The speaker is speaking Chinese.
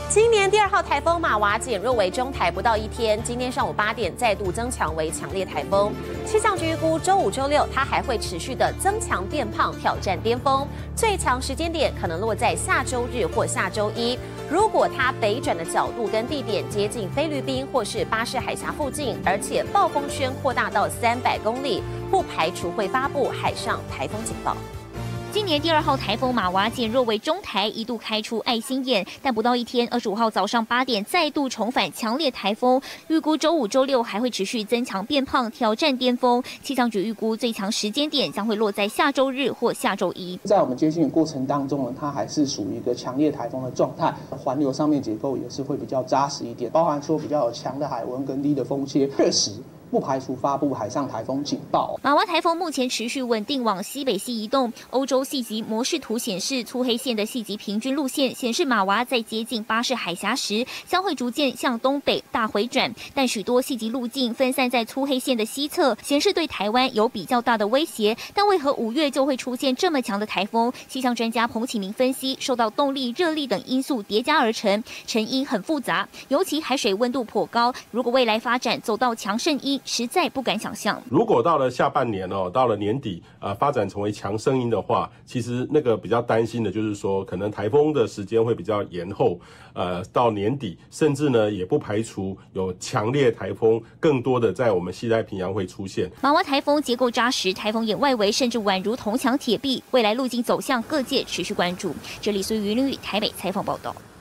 今年第2号台风马娃减弱为中台不到1天，今天上午8点再度增强为强烈台风。气象局预估周5、周6它还会持续的增强变胖，挑战巅峰。最强时间点可能落在下周日或下周一。如果它北转的角度跟地点接近菲律宾或是巴士海峡附近，而且暴风圈扩大到300公里，不排除会发布海上台风警报。 今年第2号台风马娃减弱为中台，一度开出爱心眼，但不到1天，25号早上8点再度重返强烈台风。预估周5、周6还会持续增强变胖，挑战巅峰。气象局预估最强时间点将会落在下周日或下周一。 在我们接近的过程当中呢，它还是属于一个强烈台风的状态，环流上面结构也是会比较扎实一点，包含说比较有强的海温跟低的风切，确实。 不排除发布海上台风警报。 马娃台风目前持续稳定往西北西移动，欧洲细级模式图显示，粗黑线的细级平均路线显示马娃在接近巴士海峡时，将会逐渐向东北大回转，但许多细级路径分散在粗黑线的西侧，显示对台湾有比较大的威胁。但为何5月就会出现这么强的台风？气象专家彭启明分析，受到动力、热力等因素叠加而成，成因很复杂，尤其海水温度颇高，如果未来发展走到强盛因。 实在不敢想象， 如果到了下半年到了年底发展成为强声音的话，其实那个比较担心的就是说，可能台风的时间会比较延后，到年底，甚至呢也不排除有强烈台风更多的在我们西太平洋会出现。 马娃台风结构扎实，台风眼外围甚至宛如铜墙铁壁，未来路径走向各界持续关注。这里是云林台北采访报道。